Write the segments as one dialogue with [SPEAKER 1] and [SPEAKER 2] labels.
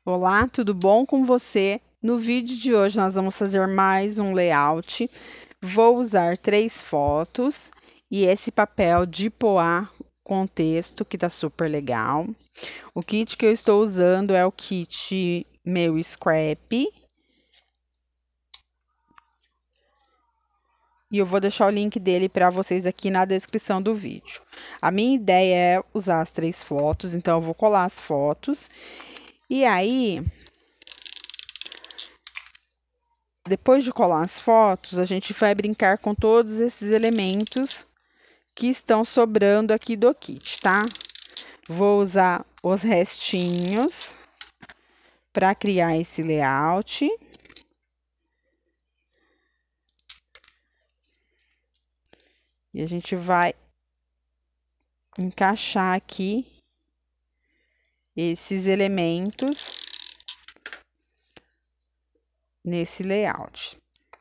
[SPEAKER 1] Olá, tudo bom com você? No vídeo de hoje nós vamos fazer mais um layout. Vou usar 3 fotos e esse papel de poá com texto que tá super legal. O kit que eu estou usando é o kit meu Scrap. E eu vou deixar o link dele para vocês aqui na descrição do vídeo. A minha ideia é usar as 3 fotos, então eu vou colar as fotos. E aí, depois de colar as fotos, a gente vai brincar com todos esses elementos que estão sobrando aqui do kit, tá? Vou usar os restinhos para criar esse layout. E a gente vai encaixar aqui esses elementos nesse layout.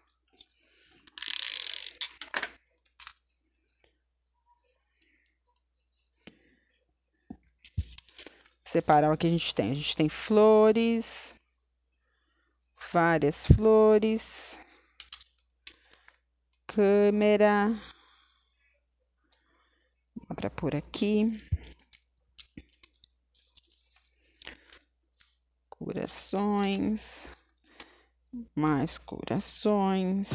[SPEAKER 1] Separar o que a gente tem. A gente tem flores, várias flores, câmera, dá pra pôr aqui, corações, mais corações.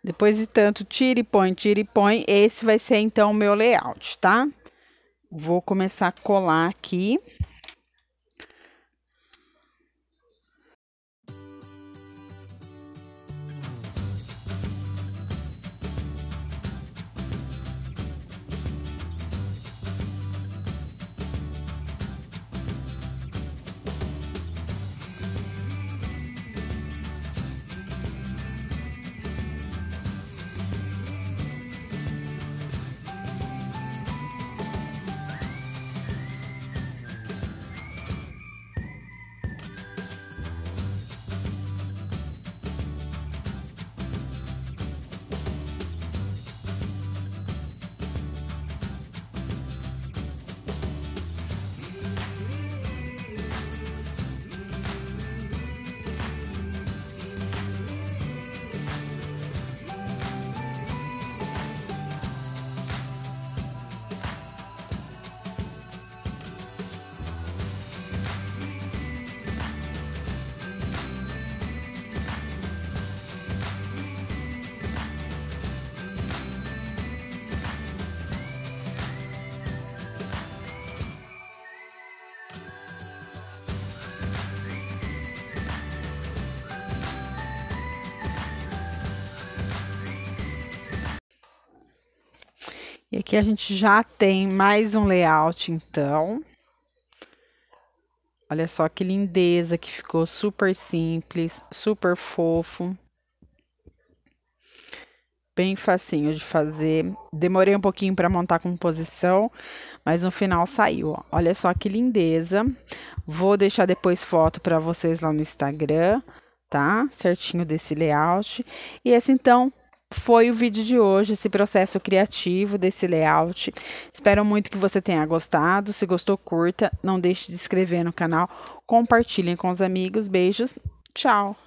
[SPEAKER 1] Depois de tanto tira e põe, esse vai ser então o meu layout, tá? Vou começar a colar aqui. E aqui a gente já tem mais um layout, então. Olha só que lindeza que ficou, super simples, super fofo. Bem facinho de fazer. Demorei um pouquinho para montar a composição, mas no final saiu, ó. Olha só que lindeza. Vou deixar depois foto para vocês lá no Instagram, tá? Certinho desse layout. E esse então foi o vídeo de hoje, esse processo criativo desse layout. Espero muito que você tenha gostado. Se gostou, curta. Não deixe de se inscrever no canal. Compartilhem com os amigos. Beijos. Tchau.